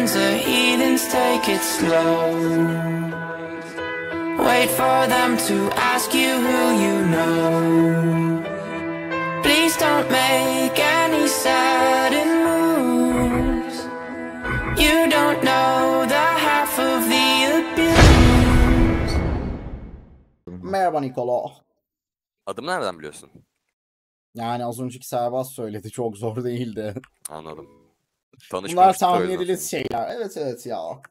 friends are heathens, take it slow. Wait for them to ask you who you know. Please don't make any sudden moves. You don't know the half of the abuse. Merhaba Nikola. Adımı nereden biliyorsun? Yani az önceki Serbaz söyledi. Çok zor değildi. Anladım. Bunlar Tanışmamıştık o tahmin yüzden. edilir şeyler. Evet ya.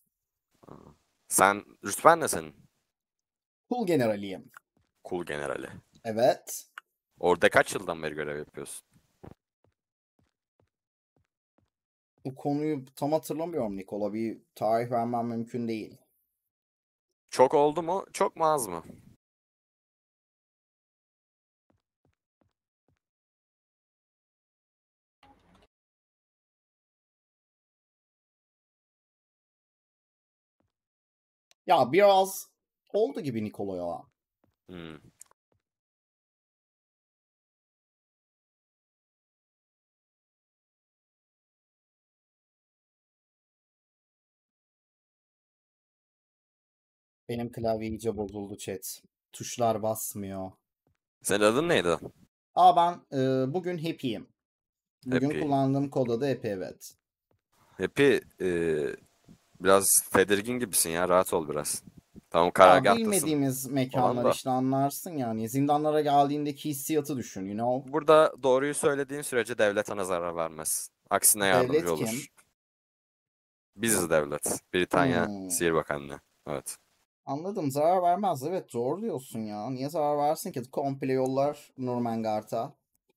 Sen rütben ne senin? Kul generaliyim. Kul generali. Evet. Orada kaç yıldan beri görev yapıyorsun? Bu konuyu tam hatırlamıyorum Nikola. Bir tarih vermem mümkün değil. Çok oldu mu? Çok mu az mı? Ya biraz oldu gibi Nikola ya. Hmm. Benim klavye iyice bozuldu chat. Tuşlar basmıyor. Senin adın neydi? Ben bugün happy'yim. Bugün Happy. kullandığım kod adı Happy, evet. Happy biraz tedirgin gibisin ya. Rahat ol biraz. Tamam, Ya karargahtasın bilmediğimiz falan mekanlar da. işte anlarsın yani. Zindanlara geldiğindeki hissiyatı düşün, you know. Burada doğruyu söylediğin sürece devlet sana zarar vermez. Aksine yardımcı Devlet olur. kim? Biziz devlet. Britanya Hmm. Sihir Bakanlığı. Evet. Anladım, zarar vermez. Evet, doğru diyorsun ya. Niye zarar versin ki? Komple yollar Nurmengart'a.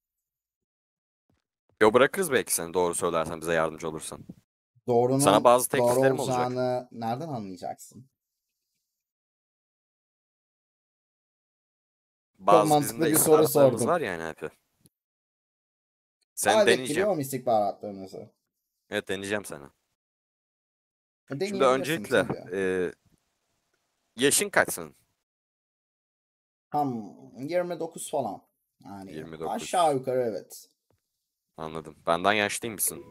Yo, bırakırız belki seni doğru söylersen, bize yardımcı olursan. Sana Doğrunun bazı doğru tekliflerim olacak. olacağını nereden anlayacaksın? Çok Bazı bizim mantıklı de bir soru istihbaratlarımız sordum. var yani hep. Seni Evet, deneyeceğim. biliyorum istihbaratlarınızı. Evet, deneyeceğim seni. Şimdi Deneyebilirsin öncelikle tabii. yaşın kaç senin? Tam 29 falan. Yani 29. aşağı yukarı evet. Anladım. Benden yaşlı mısın?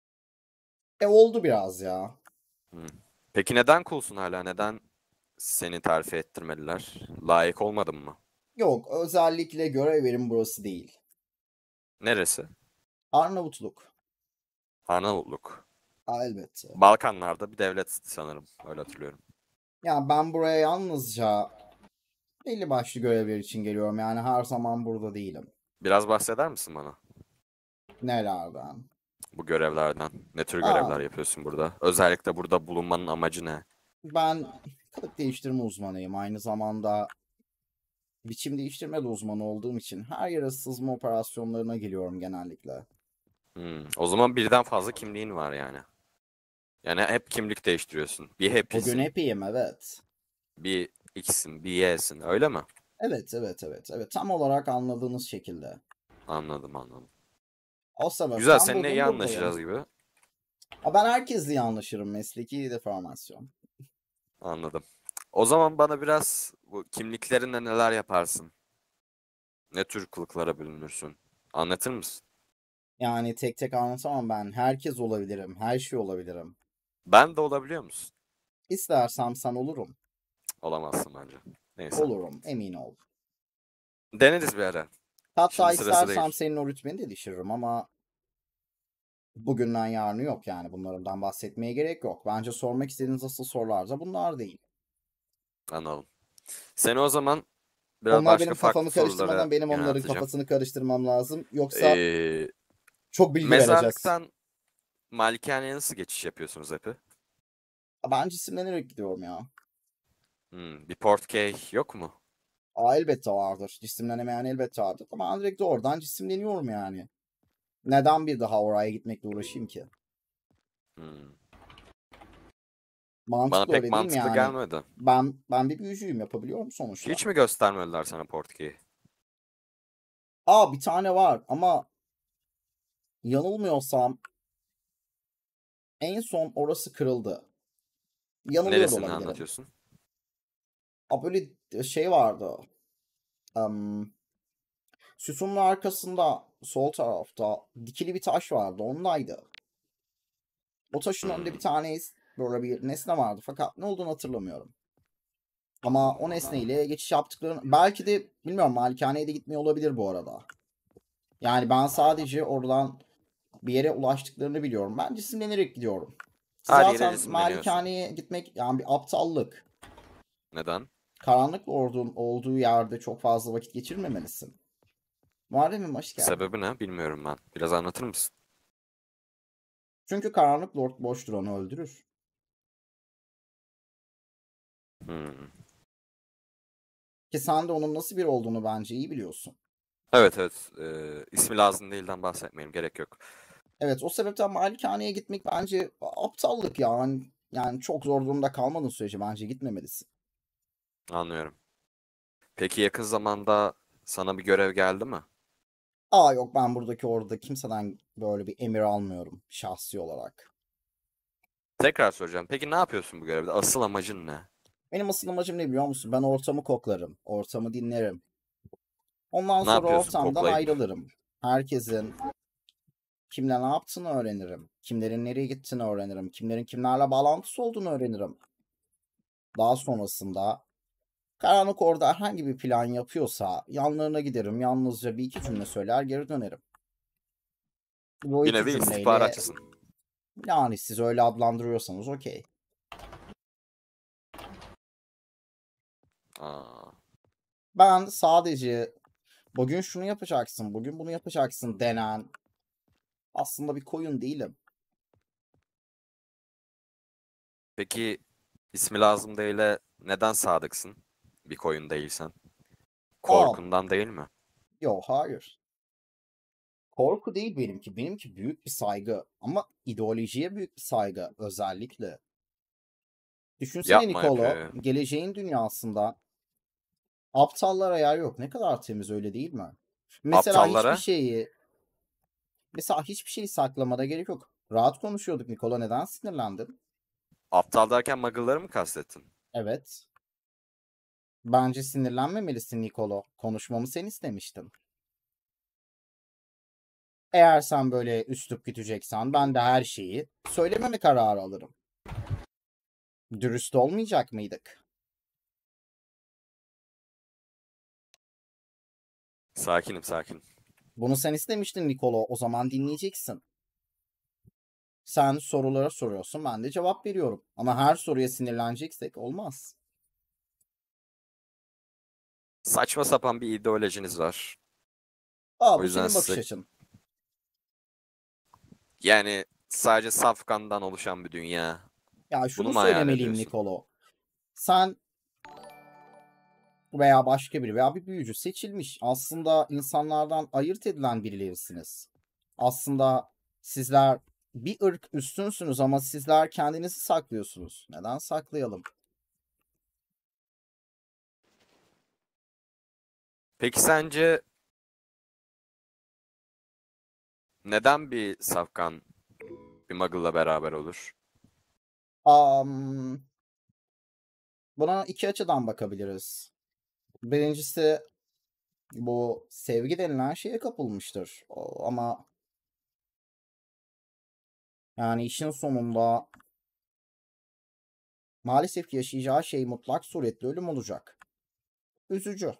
Oldu biraz ya. Peki neden coolsun hala? Neden seni terfi ettirmediler? Layık olmadın mı? Yok, özellikle görev yerim burası değil. Neresi? Arnavutluk. Arnavutluk. Elbette. Balkanlarda bir devlet sanırım. Öyle hatırlıyorum. Ya ben buraya yalnızca belli başlı görevler için geliyorum. Yani her zaman burada değilim. Biraz bahseder misin bana Nelerden? bu görevlerden? Ne tür Aa, görevler yapıyorsun burada? Özellikle burada bulunmanın amacı ne? ben kılık değiştirme uzmanıyım. Aynı zamanda biçim değiştirme de uzmanı olduğum için her yere sızma operasyonlarına geliyorum genellikle. O zaman birden fazla kimliğin var yani. Yani hep kimlik değiştiriyorsun. Bir Bugün happy'sin, hepiyim, evet. bir X'sin, bir Y'sin. Öyle mi? Evet. Tam olarak anladığınız şekilde. Anladım. O Güzel, sebepten seninle bugün iyi buradayım. anlaşacağız gibi. Ben herkesle iyi anlaşırım. Mesleki deformasyon. Anladım. O zaman bana biraz bu kimliklerinle neler yaparsın? Ne tür kılıklara bürünürsün? Anlatır mısın? Yani tek tek anlatamam ben. Herkes olabilirim. Her şey olabilirim. Ben de olabiliyor musun? İstersem sen olurum. Olamazsın bence. Neyse. Olurum. Emin ol. Deneriz bir ara. Hatta Şimdi sırası istersem değil. senin o rütbeni de düşürürüm ama bugünden yarını yok yani. Bunlardan bahsetmeye gerek yok. Bence sormak istediğiniz asıl sorular da bunlar değil. Anladım. Seni o zaman biraz Onlar başka benim farklı kafamı sorulara karıştırmadan benim onların yönelteceğim. kafasını karıştırmam lazım. Yoksa Ee, çok bilgi vereceğiz. Mezarlıktan Malikane'ye nasıl geçiş yapıyorsunuz hep? Ben cisimlenerek gidiyorum ya. Bir Portkey yok mu? Elbette vardır. Cisimlenemeyen elbette vardır. Ama ben direkt oradan cisimleniyorum yani. Neden bir daha oraya gitmekle uğraşayım ki? Hmm. Bana Mantıklı, pek öyle değil mi mantıklı yani? gelmedi. Ben bir büyücüyüm, yapabiliyorum sonuçta. Hiç mi göstermediler sana Portkey'i? Bir tane var ama yanılmıyorsam en son orası kırıldı. Yanılıyor da Neresini olabilirim. anlatıyorsun? Böyle şey vardı. Sütunun arkasında sol tarafta dikili bir taş vardı. Ondaydı. O taşın önünde bir tane böyle bir nesne vardı fakat ne olduğunu hatırlamıyorum. Ama o nesneyle geçiş yaptıklarını belki de bilmiyorum, malikaneye de gitmiyor olabilir bu arada. Yani ben sadece oradan bir yere ulaştıklarını biliyorum. Ben cisimlenerek gidiyorum. Her yere Zaten cisimleniyorsun. malikaneye gitmek yani bir aptallık. Neden? Karanlık Lord'un olduğu yerde çok fazla vakit geçirmemelisin. Muharrem'im hoş geldin. Sebebi ne? Bilmiyorum ben. Biraz anlatır mısın? Çünkü Karanlık Lord boş duranı öldürür. Hmm. Ki sen de onun nasıl biri olduğunu bence iyi biliyorsun. Evet evet. İsmi lazım değilden bahsetmeyelim. Gerek yok. Evet, o sebepten malikaneye gitmek bence aptallık yani. Yani çok zor durumda kalmadığın sürece bence gitmemelisin. Anlıyorum. Peki yakın zamanda sana bir görev geldi mi? Aa yok, ben buradaki orada kimseden böyle bir emir almıyorum şahsi olarak. Tekrar soracağım. Peki ne yapıyorsun bu görevde? Asıl amacın ne? Benim asıl amacım ne biliyor musun? Ben ortamı koklarım, ortamı dinlerim. Ondan Ne sonra yapıyorsun ortamdan koklayıp? ayrılırım. Herkesin kimle ne yaptığını öğrenirim. Kimlerin nereye gittiğini öğrenirim. Kimlerin kimlerle bağlantısı olduğunu öğrenirim. Daha sonrasında Karanlık orada herhangi bir plan yapıyorsa yanlarına giderim. Yalnızca bir iki cümle söyler geri dönerim. Bu Bir iki nevi cümleyle istihbaratçısın. yani siz öyle adlandırıyorsanız okey. Aa. Ben sadece bugün şunu yapacaksın, bugün bunu yapacaksın denen aslında bir koyun değilim. Peki ismi lazım değil'e neden sadıksın? Bir koyun değilsen. Aa, Korkundan değil mi? yok hayır. Korku değil benimki. Benimki büyük bir saygı. Ama ideolojiye büyük bir saygı özellikle. Düşünsene Yapma Nikolo, yapıyor. geleceğin dünyasında aptallara yer yok. Ne kadar temiz, öyle değil mi? Mesela hiçbir Aptallara şeyi, mesela hiçbir şeyi saklamada gerek yok. Rahat konuşuyorduk Nikola, neden sinirlendin? aptal derken muggle'ları mı kastettin? Evet. Bence sinirlenmemelisin Nikolo. Konuşmamı sen istemiştin. Eğer sen böyle üslup güteceksen ben de her şeyi söylememe kararı alırım. Dürüst olmayacak mıydık? Sakinim sakin. Bunu sen istemiştin Nikolo. O zaman dinleyeceksin. Sen sorulara soruyorsun, ben de cevap veriyorum. Ama her soruya sinirleneceksek olmaz. Saçma sapan bir ideolojiniz var. Aa, O bu yüzden senin bakış size açın. yani sadece saf kandan oluşan bir dünya. Ya Bunu şunu mu hayal söylemeliyim ediyorsun? Nikolo. Sen veya başka biri veya bir büyücü seçilmiş, aslında insanlardan ayırt edilen birilerisiniz. Aslında sizler bir ırk üstünsünüz ama sizler kendinizi saklıyorsunuz. Neden saklayalım? Peki sence neden bir safkan bir muggle'la beraber olur? Am, buna iki açıdan bakabiliriz. Birincisi, bu sevgi denilen şeye kapılmıştır. Ama yani işin sonunda maalesef ki yaşayacağı şey mutlak suretle ölüm olacak. Üzücü.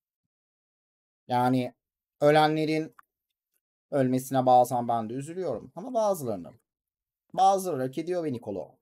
Yani ölenlerin ölmesine bazen ben de üzülüyorum. Ama bazılarının. Bazıları hak ediyor ve Nikolo.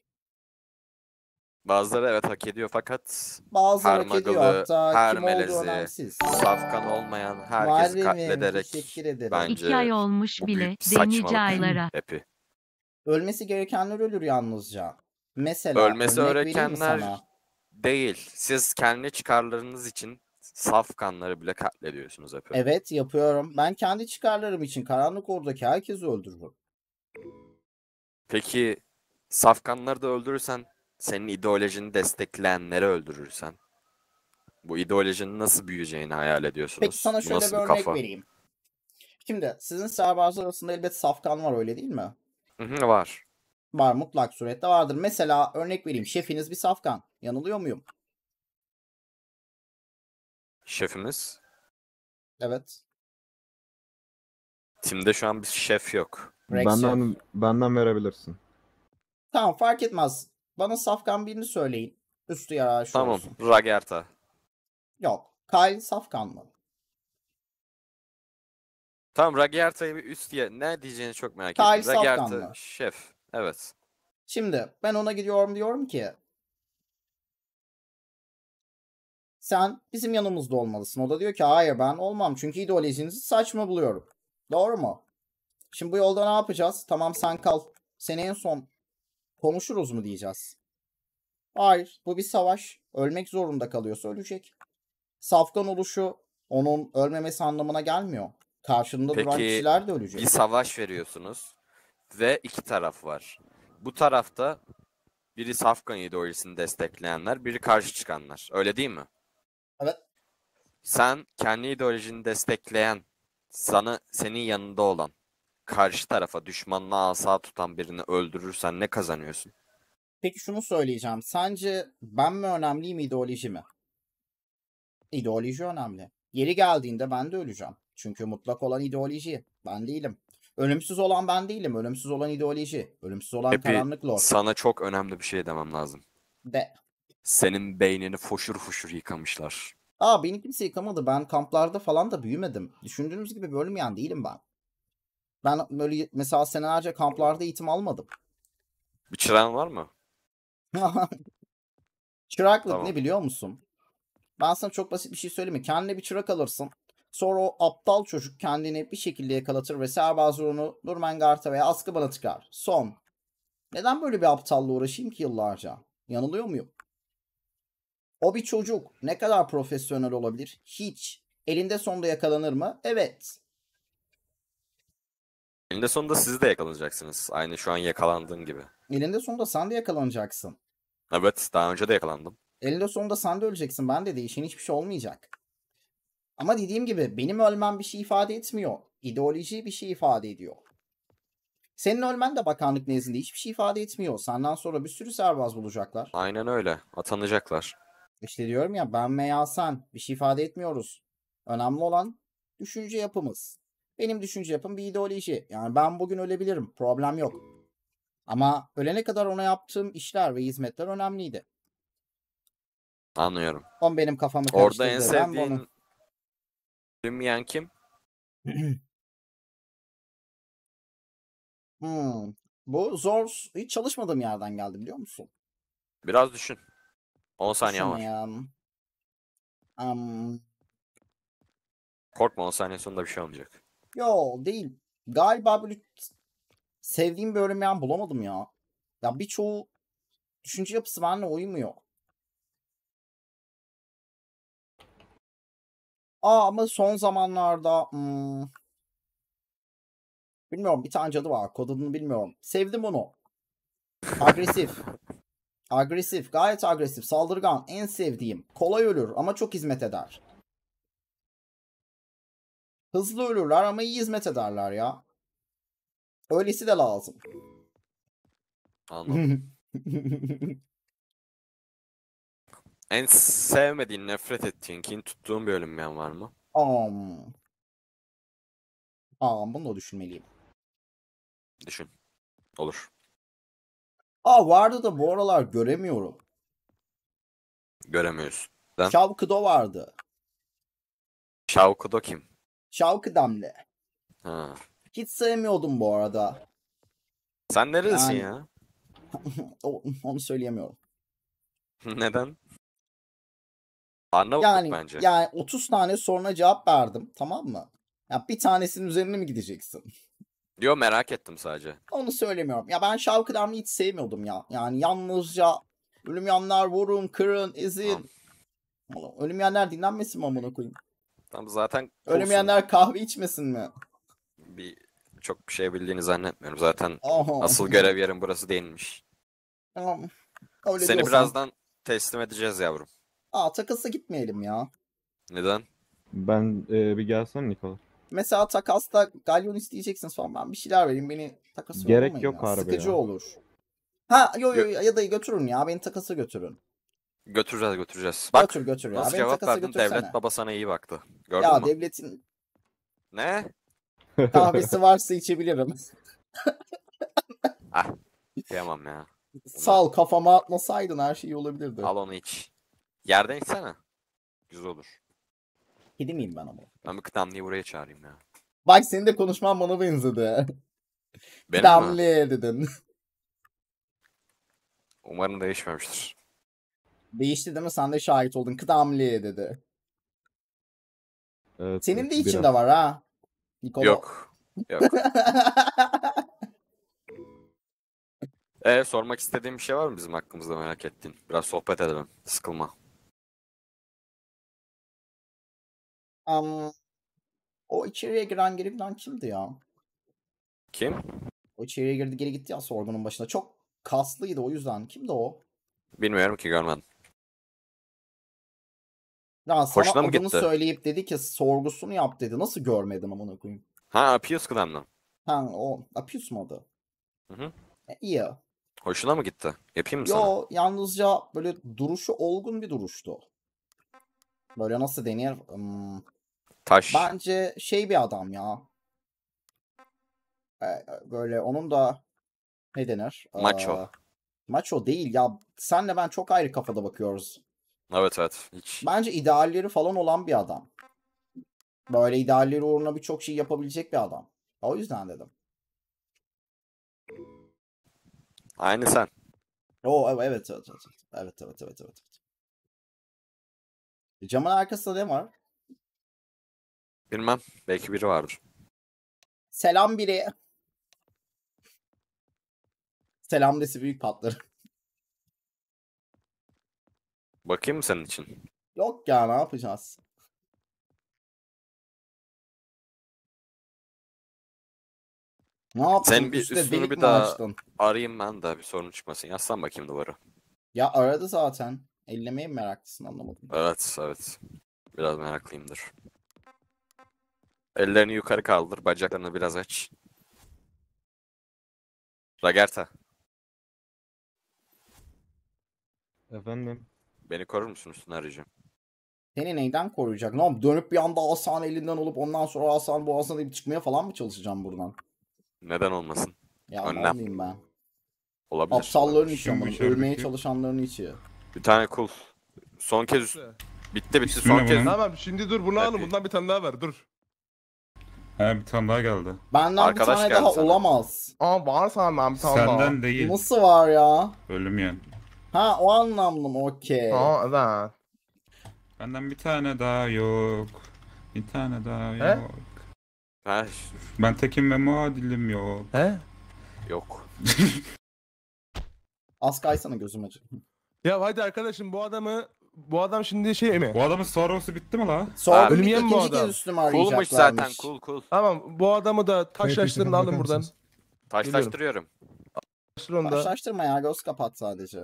Bazıları evet hak ediyor fakat Bazıları her hak ediyor. muggle'ı, Hatta her kim olduğu melezi, önemsiz. safkan olmayan herkesi Muharrem'im katlederek teşekkür ederim. 2 ay bence olmuş bu büyük bile. bir D. saçmalık. aylara. Hepi. Ölmesi gerekenler ölür yalnızca. Mesela Ölmesi örnek vereyim mi örekenler sana? değil. Siz kendi çıkarlarınız için safkanları bile katlediyorsunuz hepi. Evet, yapıyorum. Ben kendi çıkarlarım için karanlık oradaki herkesi öldürürüm. Peki safkanları da öldürürsen, senin ideolojini destekleyenleri öldürürsen, bu ideolojinin nasıl büyüyeceğini hayal ediyorsunuz? Peki sana Bu şöyle bir nasıl bir örnek kafa? vereyim. Şimdi sizin serverler arasında elbet safkan var, öyle değil mi? Hı hı, var. Var, mutlak surette vardır. Mesela örnek vereyim, şefiniz bir safkan. Yanılıyor muyum? Şefimiz. Evet. Timde şu an bir şef yok. Rex şef. Benden verebilirsin. Tamam, fark etmez. Bana safkan birini söyleyin. Üstü yararı şu Tamam. olsun. Ragerta. Yok. Kyle safkan mı? Tamam, Ragerta'yı bir üst diye ne diyeceğini çok merak Kyle ettim. Ragerta Safkan'la. şef. Evet. Şimdi ben ona gidiyorum, diyorum ki sen bizim yanımızda olmalısın. O da diyor ki hayır, ben olmam çünkü ideolojinizi saçma buluyorum. Doğru mu? Şimdi bu yolda ne yapacağız? Tamam, sen kal. Seni en son konuşuruz mu diyeceğiz? Hayır, bu bir savaş. Ölmek zorunda kalıyorsa ölecek. Safkan oluşu onun ölmemesi anlamına gelmiyor. Karşında duran Peki kişiler de bir ölecek. savaş veriyorsunuz ve iki taraf var. Bu tarafta biri Safkan ideolojisini destekleyenler, biri karşı çıkanlar. Öyle değil mi? Evet. Sen kendi ideolojini destekleyen, senin yanında olan, karşı tarafa düşmanlığa asa tutan birini öldürürsen ne kazanıyorsun? Peki şunu söyleyeceğim. Sence ben mi önemliyim, ideoloji mi? İdeoloji önemli. Yeri geldiğinde ben de öleceğim. Çünkü mutlak olan ideoloji. Ben değilim. Ölümsüz olan ben değilim. Ölümsüz olan ideoloji. Ölümsüz olan Epi, karanlık lord. sana çok önemli bir şey demem lazım. De. Senin beynini foşur foşur yıkamışlar. Beni kimse yıkamadı. Ben kamplarda falan da büyümedim. Düşündüğünüz gibi bölünmeyen değilim ben. Ben böyle mesela senelerce kamplarda eğitim almadım. Bir çırağın var mı? Çıraklık Tamam. ne biliyor musun? Ben sana çok basit bir şey söyleyeyim mi? Kendine bir çırak alırsın. Sonra o aptal çocuk kendini bir şekilde yakalatır ve serbaz onu Nurmengart'a veya Azkaban'a tıkar. Son. Neden böyle bir aptalla uğraşayım ki yıllarca? Yanılıyor muyum? O bir çocuk. Ne kadar profesyonel olabilir? Hiç. Elinde sonunda yakalanır mı? Evet. Eninde sonunda siz de yakalanacaksınız. Aynı şu an yakalandığın gibi. Elinde sonunda sen de yakalanacaksın. Evet, daha önce de yakalandım. Elinde sonunda sen de öleceksin. Ben de değişen hiçbir şey olmayacak. Ama dediğim gibi benim ölmem bir şey ifade etmiyor. İdeoloji bir şey ifade ediyor. Senin ölmen de bakanlık nezdinde hiçbir şey ifade etmiyor. Senden sonra bir sürü serbaz bulacaklar. Aynen öyle. Atanacaklar. İşte diyorum ya, ben veya sen bir şey ifade etmiyoruz. Önemli olan düşünce yapımız. Benim düşünce yapım bir ideoloji. Yani ben bugün ölebilirim. Problem yok. Ama ölene kadar ona yaptığım işler ve hizmetler önemliydi. Anlıyorum. O benim kafamı Orada en karıştırdı. Ben de onu... sevdiğin bölünmeyen kim? Bu zor. Hiç çalışmadığım yerden geldi, biliyor musun? Biraz düşün. 10 saniye var. Düşünmeyen. Korkma, 10 saniye sonunda bir şey olmayacak. Yo, değil. Galiba böyle sevdiğim bir öğrenmeyen bulamadım ya. Ya birçoğu düşünce yapısı benimle uymuyor. Ama son zamanlarda bilmiyorum, bir tane cadı var. Kod adını bilmiyorum. Sevdim onu. Agresif. Agresif. Gayet agresif. Saldırgan. En sevdiğim. Kolay ölür ama çok hizmet eder. Hızlı ölürler ama iyi hizmet ederler ya. Öylesi de lazım. Anladım. En sevmediğin, nefret ettiğin, kin tuttuğun bir bölünmeyen var mı? Bunu da düşünmeliyim. Düşün. Olur. Vardı da bu aralar göremiyorum. Göremiyorsun. Shao Kahn vardı. Shao Kahn kim? Shao Kahn'le. Ha. Hiç sevmiyordum bu arada. Sen nerelisin Yani- ya? Onu söyleyemiyorum. Neden? Arnavutluk bence. Yani 30 tane soruna cevap verdim, tamam mı? Ya bir tanesinin üzerine mi gideceksin? Yo, merak ettim sadece. Onu söylemiyorum. Ya ben Shao Kahn'ı hiç sevmiyordum ya. Yani yalnızca ölüm yanlar vurun, kırın, ezin. Ölüm yanlar dinlenmesin mi amına koyayım? Tam zaten Ölüm coolsun. yanlar kahve içmesin mi? Çok bir şey bildiğini zannetmiyorum. Zaten Aha. asıl görev yerin burası değilmiş. Tamam. Öyle Seni diyorsan. birazdan teslim edeceğiz yavrum. Takasa gitmeyelim ya. Neden? Ben bir gelsem Nikola. Mesela takasta galyon isteyeceksiniz falan, ben bir şeyler vereyim, beni takası Gerek yollamayın yok ya. harbi Sıkıcı ya. olur. Yo ya da götürün ya, beni takasa götürün. Götüreceğiz. Bak Götür ya, nasıl beni cevap takasa verdin? götürsene. Devlet baba sana iyi baktı. Gördün Ya mü? devletin Ne? kahvesi varsa içebilirim. Kıyamam ya. Sağ ol, kafama atmasaydın her şey olabilirdi. Al onu iç. Yerden içsene. Güzel olur. Kedi miyim ben ama? Ben bir kıdemliyi buraya çağırayım ya. Bak senin de konuşman bana benzedi. Benim mi? Kıdemli dedin. Umarım değişmemiştir. Değişti değil mi? Sen de şahit oldun. Kıdemli dedi. Evet, Senin evet, de içinde biraz. var ha. Nikola. Yok. Yok. Sormak istediğim bir şey var mı bizim hakkımızda merak ettiğin? Biraz sohbet edelim. Sıkılma. O içeriye giren geri giden kimdi ya? Kim? O içeriye girdi geri gitti ya sorgunun başına. Çok kaslıydı o yüzden. Kimdi o? Bilmiyorum ki, görmedim. Ya sana Hoşuna mı adını gitti? söyleyip dedi ki sorgusunu yap dedi. Nasıl görmedim amına koyayım? Ha, Appius kıdemli. Ha o Appius mu adı? Hı hı. İyi. Hoşuna mı gitti? Yapayım mı sana? Yo yalnızca böyle duruşu olgun bir duruştu. Böyle nasıl denir? Taş. Bence şey bir adam ya. Böyle onun da ne denir? Macho. Macho değil ya. Senle ben çok ayrı kafada bakıyoruz. Evet evet. Hiç. Bence idealleri falan olan bir adam. Böyle idealleri uğruna birçok şey yapabilecek bir adam. O yüzden dedim. Aynı sen. Evet evet evet. Evet evet evet evet. Camın arkasında ne var? Bilmem. Belki biri vardır. Selam biri. Selam desi büyük patlar. Bakayım mı senin için? Yok ya ne yapacağız? Ne yaptın? Senin bir Üstüne üstünü delik bir mi daha açtın? arayayım ben de bir sorun çıkmasın. Yazsam bakayım duvarı. Ya aradı zaten. Ellemeye mi meraklısın anlamadım. Evet evet. Biraz meraklıyımdır. Ellerini yukarı kaldır. Bacaklarını biraz aç. Ragerta. Efendim. Beni korur musun, üstünü arayacağım. Seni neyden koruyacak? Ne yapayım? Dönüp bir anda asan elinden alıp ondan sonra asan boğazına deyip çıkmaya falan mı çalışacağım buradan? Neden olmasın? Ya Önlem. mıyım ben? Olabilir. Aptalların olabilir. içi Kim bu amanım. içerideki? Ölmeye çalışanların içi. Bir tane kul. Son kez bitti İsmi son ne kez. bunun? Tamam şimdi dur bunu alın, Happy. bundan bir tane daha ver dur. He bir tane daha geldi. Benden Arkadaş bir tane geldi daha sana. olamaz. Aa var senden bir tane daha. Senden değil. Nasıl var ya? Ölümyen. Ha o anlamda mı? Okey. Aa evet. Benden bir tane daha yok. Bir tane daha He? yok. Ha, Ben tekim ve muadilim yok. He? yok. Az kaysana gözüm acı. Ya hadi arkadaşım bu adam şimdi şey mi? Bu adamın sonrası bitti mi la? Sonra bir ölmeyen mi bu ikinci kez adam? üstüme Kulmuş arayacaklarmış. zaten, kul. Tamam bu adamı da taşlaştırın alın buradan. Taşlaştırıyorum. Taşlaştır onu da. Başlaştırma ya göz kapat sadece.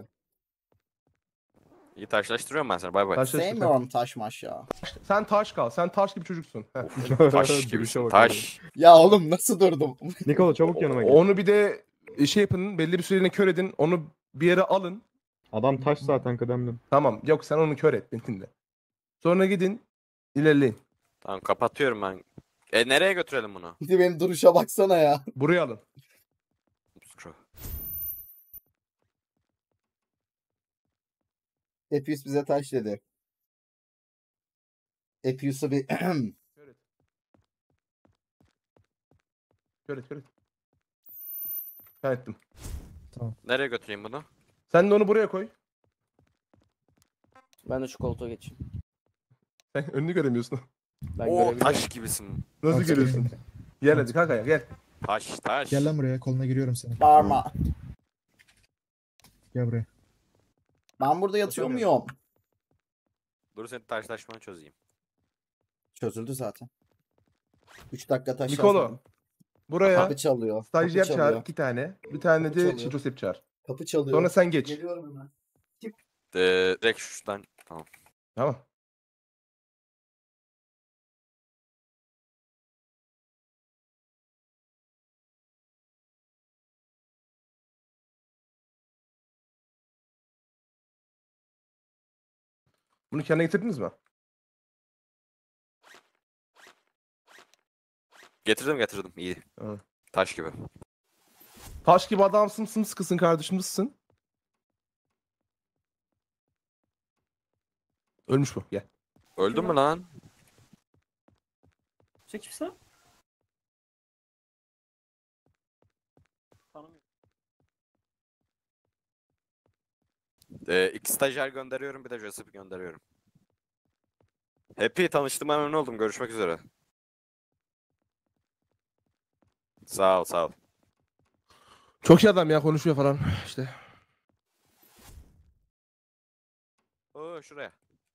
İyi, taşlaştırıyorum ben seni, bay bay. Taşlaştır. Sevmiyorum taş maş ya. Sen taş kal. Sen taş gibi çocuksun. Heh. Taş Duruşa gibisin, bak taş. Ya oğlum nasıl durdum? Nikola çabuk yanıma gel. Onu bir de şey yapın, belli bir süreliğine kör edin. Onu bir yere alın. Adam taş zaten kıdemlim. Tamam. Yok sen onu kör et Bentinde. Sonra gidin ilerleyin. Tamam, kapatıyorum ben. Nereye götürelim bunu? Bir de benim duruşa baksana ya. Buraya alın. Epius bize taş dedi. Epius'u bir... Kör et. Kör et, kör et. Ben ettim. Nereye götüreyim bunu? Sen de onu buraya koy. Ben de şu koltuğa geçeyim. Sen önünü göremiyorsun. Ben Oo, görebilirim. taş gibisin. Nasıl görüyorsun? Gel hadi kalk ayağa gel. Taş. Gel lan buraya, koluna giriyorum seni. Bağırma. Gel buraya. Ben burada yatıyor Basamıyorum. muyum? Dur, senin taşlaşmanı çözeyim. Çözüldü zaten. 3 dakika taş Nikolo. yazmadım. Buraya Kapı çalıyor. stajyer Kapı çağır çalıyor. 2 tane. Bir tane Kapı de çalıyor. Joseph çağır. Kapı çalıyor. Sonra sen geç. Geliyorum hemen. Direkt şuradan. Tamam. Tamam. Bunu kendine getirdiniz mi? Getirdim. İyi. Tamam. Taş gibi. Taş gibi adamsın, sımsıkısın kardeşim, nasılsın? Ölmüş bu. Gel. Öldün mü lan? Sen kimsin? İki stajyer gönderiyorum, bir de Joseph gönderiyorum. Happy, tanıştığıma memnun oldum. Görüşmek üzere. Sağ ol, sağ ol. Çok iyi adam ya, konuşuyor falan işte. Oo, şuraya.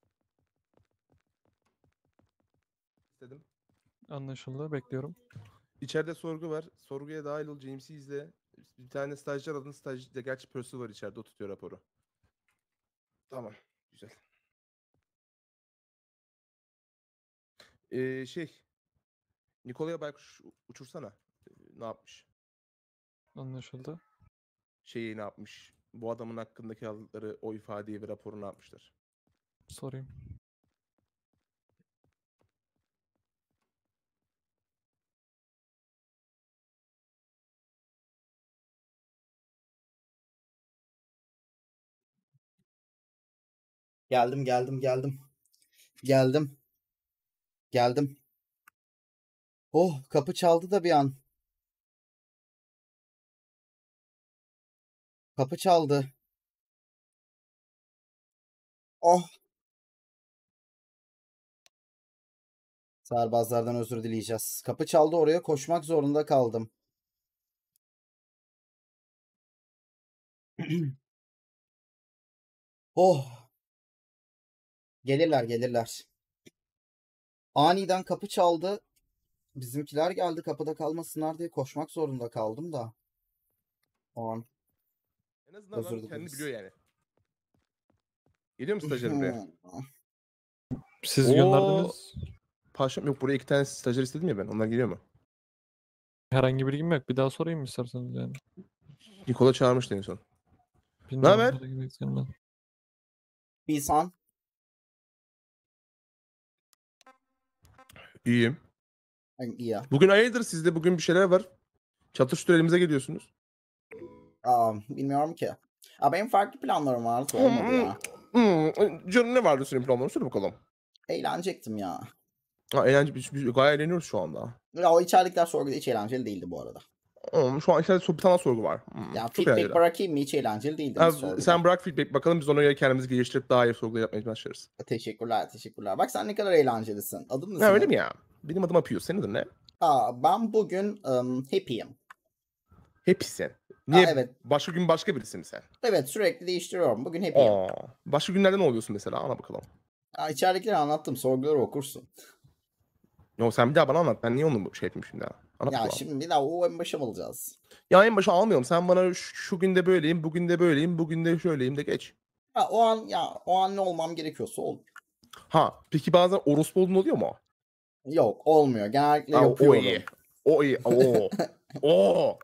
İstedim. Anlaşıldı. Bekliyorum. İçeride sorgu var. Sorguya dahil ol. James'i izle. Bir tane stajyer adın. Stajyer, gerçi Percy var içeride. O tutuyor raporu. Tamam. Güzel. Nikola'ya baykuş uçursana. Ne yapmış? Anlaşıldı. Şeyi ne yapmış? Bu adamın hakkındaki aldıkları o ifadeyi ve raporu ne yapmışlar? Sorayım. Geldim. Geldim. Oh, kapı çaldı da bir an. Kapı çaldı. Oh. Serbazlardan özür dileyeceğiz. Kapı çaldı, oraya koşmak zorunda kaldım. Oh. Gelirler. Aniden kapı çaldı. Bizimkiler geldi, kapıda kalmasınlar diye koşmak zorunda kaldım da. O an. En azından Özür adam kendini dileriz. biliyor yani. Geliyor mu stajyer buraya? Siz Oo. gönderdiniz. Paşam yok, buraya 2 tane stajyer istedim ya ben. Onlar geliyor mu? Herhangi bir bilgim yok. Bir daha sorayım mı isterseniz yani? Nikola çağırmıştı en son. Bilmiyorum. Naber? Herhangi bir bilgim yok. İhsan. İyiyim. İyi ya. Bugün hayırdır sizde? Bugün bir şeyler var. Çatıştır elimize geliyorsunuz. Bilmiyorum ki. Benim farklı planlarım vardı, olmadı ya. Canım ne vardı senin planların? Söyle bakalım. Eğlenecektim ya. Eğlence, biz gayet eğleniyoruz şu anda. Ya o içerikler sorguda hiç eğlenceli değildi bu arada. Şu an içeride bir tane sorgu var. Ya Çok feedback eğlenceli. bırakayım mı, hiç eğlenceli değildi Abi, sorguda. sen bırak feedback bakalım, biz ona göre kendimizi geliştirip daha iyi sorgular yapmaya başlarız. Teşekkürler. Bak sen ne kadar eğlencelisin. Adın ne Ha, öyle senin? mi ya? Benim adım Apio. Senin adın ne? Ben bugün happy'im. Hepsi. Niye? evet. Başka gün başka birisi mi sen? Evet, sürekli değiştiriyorum. Bugün happy'im. Başka günlerde ne oluyorsun mesela? Ana bakalım. İçeridekileri anlattım. Sorguları okursun. Yo, sen bir daha bana anlat. Ben niye onu şey yapayım şimdi? Anlat Ya bakalım. şimdi bir daha o en başa mı alacağız? Ya en başa almıyorum. Sen bana şu günde böyleyim, bugün de böyleyim, bugün de şöyleyim de geç. O an ne olmam gerekiyorsa ol. Ha, peki bazen orospu olduğun oluyor mu? Yok, olmuyor. Genellikle O yapıyorum. iyi. O iyi. Oo.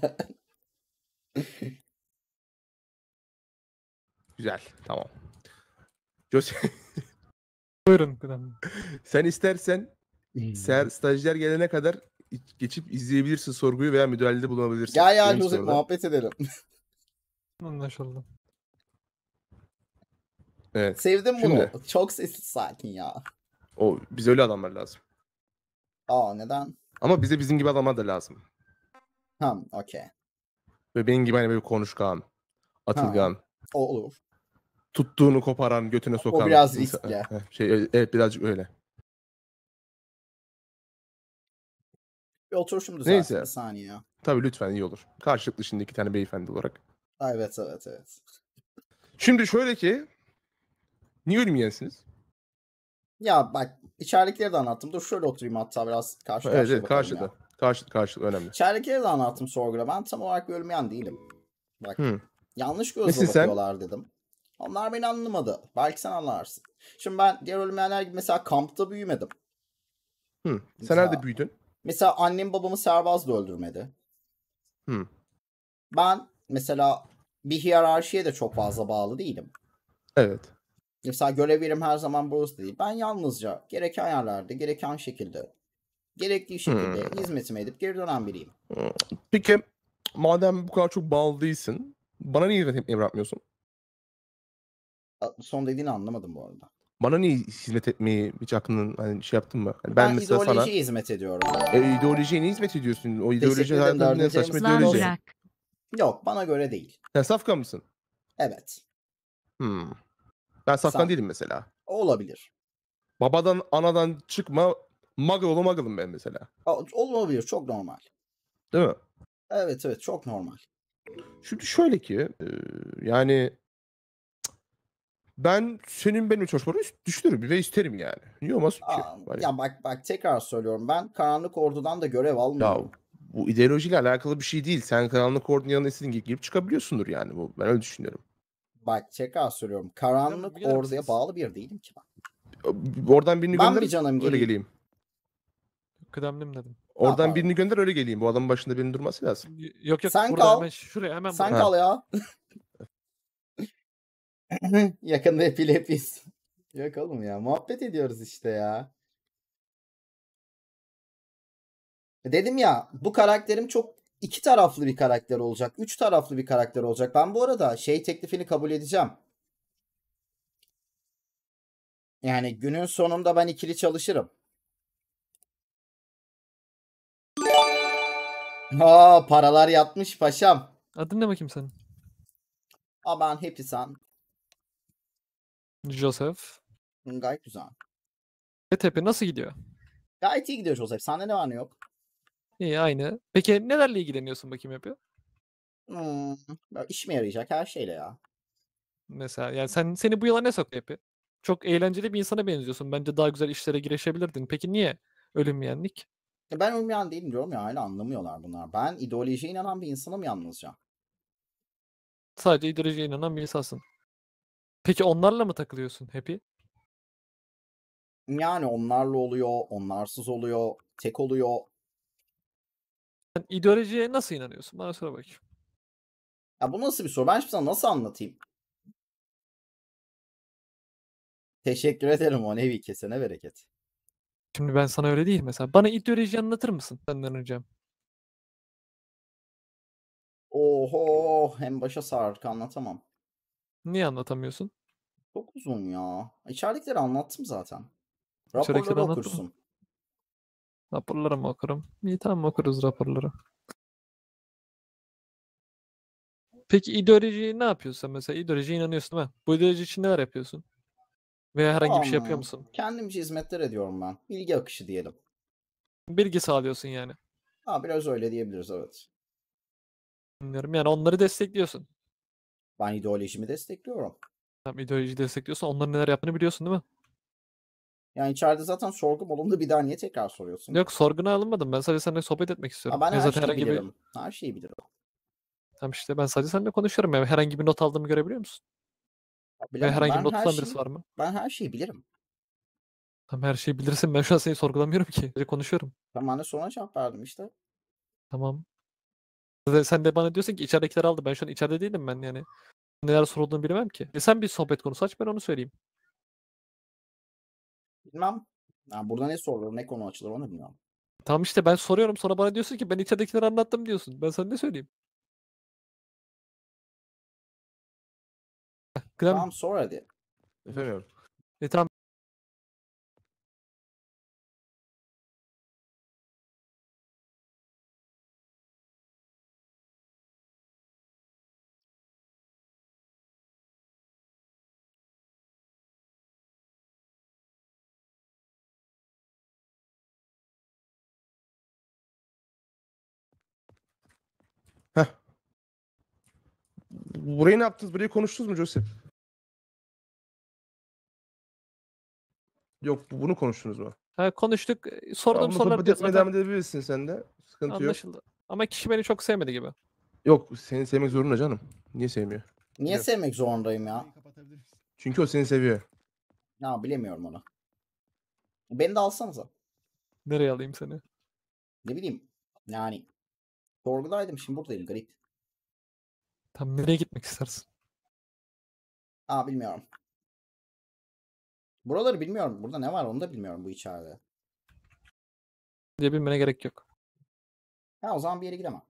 Güzel. Tamam. Buyurun kıdem. Sen istersen stajyer gelene kadar geçip izleyebilirsin sorguyu veya müdahalede bulunabilirsin. Gel ya Benim Joseph, soruda. muhabbet edelim. Anlaşıldı. Evet. Sevdim Şimdi. bunu. Çok sessiz, sakin ya. Bize öyle adamlar lazım. Neden? Ama bize bizim gibi adamlar da lazım. Okey. Ve benim gibi hani böyle konuşkan, atılgan, O olur. tuttuğunu koparan, götüne sokan. O biraz insan- riskli. Evet, birazcık öyle. Bir oturuşum düzelsin Neyse. bir saniye ya. Tabii lütfen, iyi olur. Karşılıklı şimdi 2 tane beyefendi olarak. Evet. Şimdi şöyle ki, niye ölmeyensiniz? Ya bak, içeridekileri de anlattım. Dur şöyle oturayım hatta, biraz karşı Evet, karşıya evet, bakalım ya. karşılıklı önemli. İçeridekileri de anlattım sorguda. Ben tam olarak bir ölmeyen değilim. Bak, yanlış gözle Nesin sen? bakıyorlar dedim. Onlar beni anlamadı. Belki sen anlarsın. Şimdi ben diğer ölmeyenler gibi mesela kampta büyümedim. Sen Mesela- nerede büyüdün? Mesela annem babamı serbaz da öldürmedi. Hı. Ben mesela bir hiyerarşiye de çok fazla bağlı değilim. Evet. Mesela görev yerim her zaman burası değil. Ben yalnızca gereken yerlerde, gereken şekilde, gerektiği şekilde hizmetimi edip geri dönen biriyim. Peki, madem bu kadar çok bağlı değilsin, bana niye hizmet etmeyi bırakmıyorsun? Son dediğini anlamadım bu arada. Bana niye hizmet etmeyi hiç aklının hani şey yaptın mı? Hani Ben mesela sana ideolojiye hizmet ediyorum. ideolojiye niye hizmet ediyorsun? O Teşekkür ideoloji ederim, hayatında en dördüncü saçma ayımız kutlu ideoloji. olsun. Yok, bana göre değil. Sen safkan mısın? Evet. Ben safkan Sen değilim mesela. olabilir. Babadan anadan çıkma Muggle'lı Muggle'ım ben mesela. Olabilir. Çok normal. Değil mi? Evet evet, çok normal. Şimdi şöyle ki yani ben senin benim çalışmaları düşünürüm ve isterim yani. Niye olmasın ki? Hani, Ya bak tekrar söylüyorum. Ben Karanlık Ordu'dan da görev ya almıyorum. bu ideolojiyle alakalı bir şey değil. Sen karanlık ordunun yanına istediğin gibi girip çıkabiliyorsundur yani. Bu, ben öyle düşünüyorum. Bak tekrar söylüyorum. Karanlık gider Ordu'ya misiniz? bağlı bir değilim ki ben. Oradan birini Ben gönder bir canım öyle geleyim. geleyim. Kıdemlim dedim. Oradan pardon. birini gönder öyle geleyim. Bu adamın başında birinin durması lazım. Yok yok, Sen burada kal. hemen şuraya, hemen Sen buraya. kal ya. Yakında epilepis. Yok oğlum ya. Muhabbet ediyoruz işte ya. Dedim ya, bu karakterim çok iki taraflı bir karakter olacak. Üç taraflı bir karakter olacak. Ben bu arada şey teklifini kabul edeceğim. Yani günün sonunda ben ikili çalışırım. Paralar yatmış paşam. Adın ne bakayım senin? Ben Happy San. Joseph. Gayet güzel. Tepe nasıl gidiyor? Gayet iyi gidiyor Joseph. Sende ne var ne yok? İyi, aynı. Peki nelerle ilgileniyorsun bakayım yapıyor? İşime yarayacak her şeyle ya. Mesela yani seni bu yola ne soktu yapıyor? Çok eğlenceli bir insana benziyorsun. Bence daha güzel işlere girişebilirdin. Peki niye ölümleyenlik? Ben olmayan değilim diyorum ya. Hala anlamıyorlar bunlar. Ben ideolojiye inanan bir insanım yalnızca. Sadece ideolojiye inanan bir insansın. Peki onlarla mı takılıyorsun Happy? Yani onlarla oluyor, onlarsız oluyor, tek oluyor. Sen ideolojiye nasıl inanıyorsun? Bana söyle bakayım. Ya bu nasıl bir soru? Ben şimdi sana nasıl anlatayım? Teşekkür ederim o nevi, kesene bereket. Şimdi ben sana öyle değil mesela. Bana ideolojiyi anlatır mısın senden ricam? Oho, hem başa sardık, anlatamam. Niye anlatamıyorsun? Çok uzun ya. İçeridekileri anlattım zaten. İçerikleri Raporları anlattın mı? okursun. Raporları mı okurum? İyi, tamam, okuruz raporları. Peki ideolojiyi ne yapıyorsun mesela? İdeolojiye inanıyorsun değil mi? Bu ideoloji için neler yapıyorsun? Veya herhangi bir şey yapıyor musun? Kendimce hizmetler ediyorum ben. Bilgi akışı diyelim. Bilgi sağlıyorsun yani. Biraz öyle diyebiliriz, evet. Bilmiyorum. Yani onları destekliyorsun. Ben ideolojimi destekliyorum. Tamam, ideolojiyi destekliyorsan onların neler yaptığını biliyorsun değil mi? Yani içeride zaten sorgum olumlu, bir daha niye tekrar soruyorsun? Yok, sorguna alınmadım. Ben sadece seninle sohbet etmek istiyorum. Ben Ya her zaten şeyi herhangi bir... bilirim. Her şeyi bilirim. Tamam işte, ben sadece seninle konuşuyorum ya. Herhangi bir not aldığımı görebiliyor musun? Veya Bilemem. herhangi bir not tutan birisi var mı? Ben her şeyi bilirim. Tamam, her şeyi bilirsin. Ben şu an seni sorgulamıyorum ki. Sadece konuşuyorum. Ben de sonra cevap verdim işte. Tamam. Sen de bana diyorsun ki içeridekiler aldı. Ben şu an içeride değilim ben yani. Neler sorulduğunu bilemem ki. Sen bir sohbet konusu aç, ben onu söyleyeyim. Bilmem. Yani burada ne sorulur, ne konu açılır onu bilmiyorum. Tamam işte, ben soruyorum, sonra bana diyorsun ki ben içeridekileri anlattım diyorsun. Ben sana ne söyleyeyim? Kıdem. Tamam, sor hadi. Efendim. Tamam. Heh. Burayı ne yaptınız? Burayı konuştunuz mu Joseph? Yok, bunu konuştunuz mu? Ha, konuştuk. Tamam, Sorduğum bunu sorular sohbet da etmeye devam zaten edebilirsin sen de. Sıkıntı yok. anlaşıldı. Ama kişi beni çok sevmedi gibi. Yok, seni sevmek zorunda canım. Niye sevmiyor? Niye Biliyorum. sevmek zorundayım ya? Çünkü o seni seviyor. Ya bilemiyorum onu. Beni de alsanıza. Nereye alayım seni? Ne bileyim. Yani sorgudaydım, şimdi buradayım, garip. Tam nereye gitmek istersin? Bilmiyorum. Buraları bilmiyorum. Burada ne var onu da bilmiyorum bu içeride. Diye bilmene gerek yok. O zaman bir yere gidemem.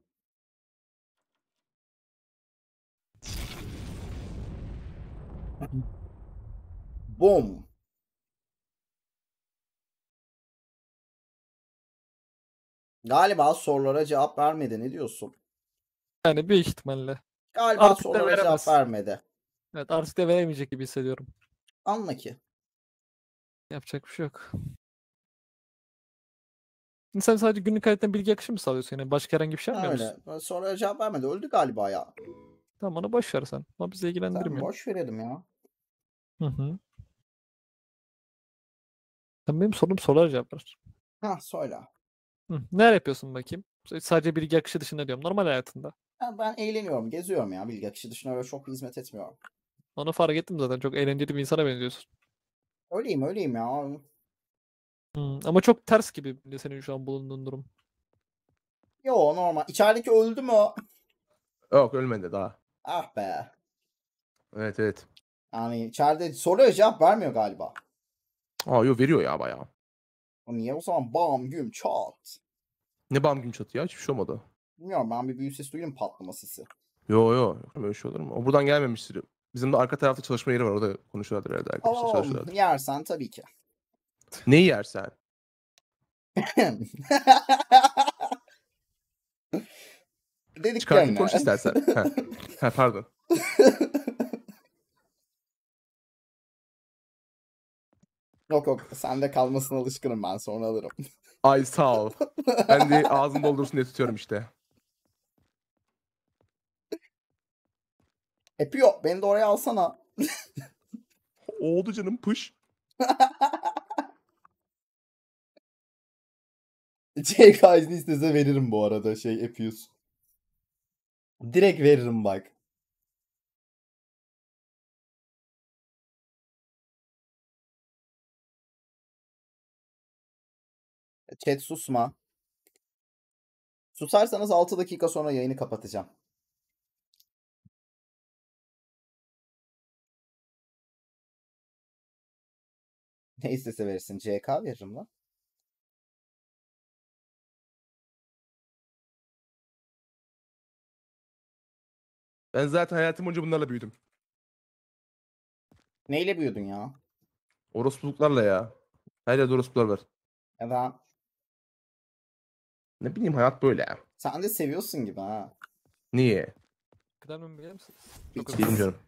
Boom. Galiba sorulara cevap vermedi. Ne diyorsun? Yani büyük ihtimalle. Galiba Artık da sorulara cevap veremez. vermedi. Evet, artık da veremeyecek gibi hissediyorum. Anla ki. Yapacak bir şey yok. Sen sadece günlük hayattan bilgi akışı mı sağlıyorsun? Yani başka herhangi bir şey yapmıyor musun? Öyle. Sorulara cevap vermedi. Öldü galiba ya. Tamam, onu boş ver sen. O bizi Tamam, ilgilendirmiyor. boş verelim ya. Hı hı. Sen benim sorulara cevap ver. Ha söyle. Hı. Neler yapıyorsun bakayım? Sadece bilgi akışı dışında diyorum. Normal hayatında. Ben eğleniyorum. Geziyorum ya. Bilgi akışı dışında öyle çok bir hizmet etmiyorum. Onu fark ettim zaten. Çok eğlenceli bir insana benziyorsun. Öyleyim ya. Ama çok ters gibi senin şu an bulunduğun durum. Yo normal. İçerideki öldü mü? Yok ölmedi daha. Ah be. Evet. Yani içeride soruya cevap vermiyor galiba. Yo veriyor ya bayağı. O niye o zaman bam güm çat. Ne bam gün çatı ya, hiçbir şey olmadı. Bilmiyorum, ben bir büyük ses duydum, patlama sesi. Yo. Böyle şey olur mu? O buradan gelmemiştir. Bizim de arka tarafta çalışma yeri var. Orada konuşuyorlardır herhalde arkadaşlar. Oo, Çalışıyorlardır. yersen tabii ki. Neyi yersen? Çıkartayım Dediklerine. konuş istersen. Pardon. Yok sende kalmasına alışkınım, ben sonra alırım. Ay sağ ol. Ben de ağzım doldursun diye tutuyorum işte. Yapıyor. Beni de oraya alsana. Oldu canım, push. CK izni istese veririm bu arada, Epius. Direkt veririm bak. Chat susma. Susarsanız 6 dakika sonra yayını kapatacağım. Ne istese verirsin. CK veririm lan. Ben zaten hayatım boyunca bunlarla büyüdüm. Neyle büyüdün ya? Orospuluklarla ya. Her yerde orospular var. Ya Ne bileyim, hayat böyle ya. sen de seviyorsun gibi ha. Niye? Kıdem mi bilir misiniz? Hiç Çok Değilim canım.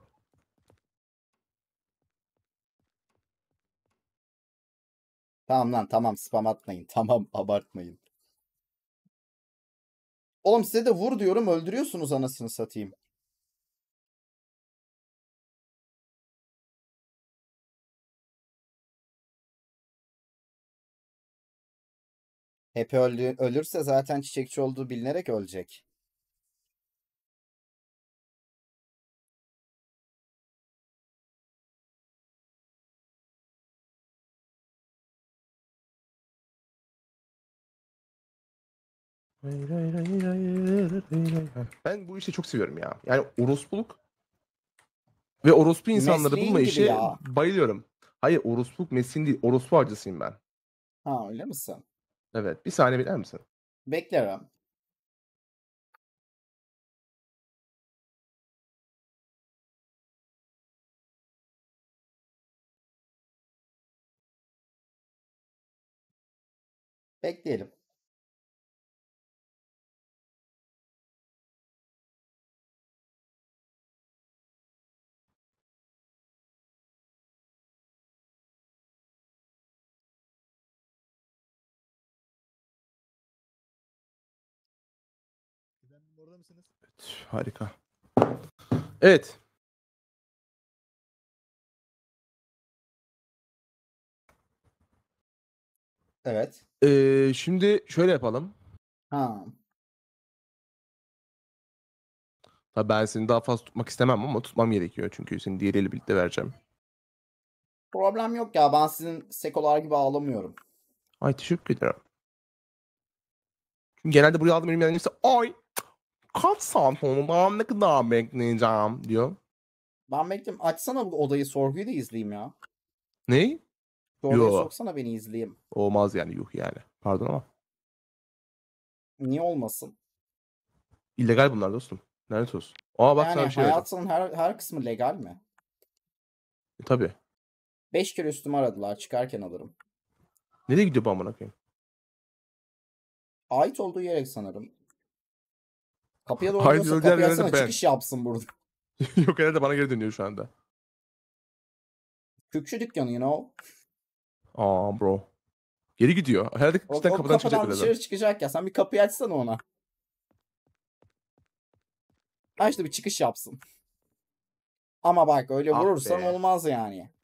Tamam lan, tamam, spam atmayın. Tamam, abartmayın. Oğlum size de vur diyorum, öldürüyorsunuz anasını satayım. Hep ölürse zaten çiçekçi olduğu bilinerek ölecek. Ben bu işi çok seviyorum ya. Yani orospuluk ve orospu insanları Mesleğin bulma gibi işi ya. bayılıyorum. Hayır, orospuluk mesleğin değil. Orospu avcısıyım ben. Ha, öyle misin? Evet. Bir saniye bekler misin? Beklerim. Bekleyelim. Harika. Evet. Evet. Şimdi şöyle yapalım. Ha. Tabii ben seni daha fazla tutmak istemem ama tutmam gerekiyor. Çünkü seni diğeriyle birlikte vereceğim. Problem yok ya. Ben sizin sekolar gibi ağlamıyorum. Ay teşekkür ederim. Çünkü genelde buraya aldığım elimden işte ay kaç saat oldu, daha ne kadar bekleyeceğim diyor. Ben bekliyorum. Açsana bu odayı, sorguyu da izleyeyim ya. Ne? Şu odaya Yo. soksana, beni izleyeyim. Olmaz yani, yuh yani. Pardon ama. Niye olmasın? İllegal bunlar dostum. Lanet olsun. Aa bak sana Yani bir şey vereceğim. hayatının her kısmı legal mi? Tabii. 5 kere üstüme aradılar. Çıkarken alırım. Nereye gidiyor bu amına koyayım? Ait olduğu yere sanırım. Kapıya doğru Ait diyorsa olduğu yer kapıya nerede açsana, ben? çıkış yapsın burada. Yok herhalde bana geri dönüyor şu anda. Kükçü dükkanı you know. Aa bro. Geri gidiyor. Herhalde O cidden kapıdan çıkacak kapıdan birazdan. dışarı çıkacak ya. Sen bir kapıyı açsana ona. Ha işte bir çıkış yapsın. Ama bak öyle Ah vurursan be. olmaz yani.